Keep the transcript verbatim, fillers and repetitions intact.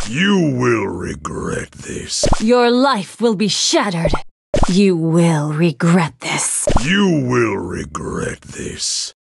You will regret this. Your life will be shattered. You will regret this. You will regret this.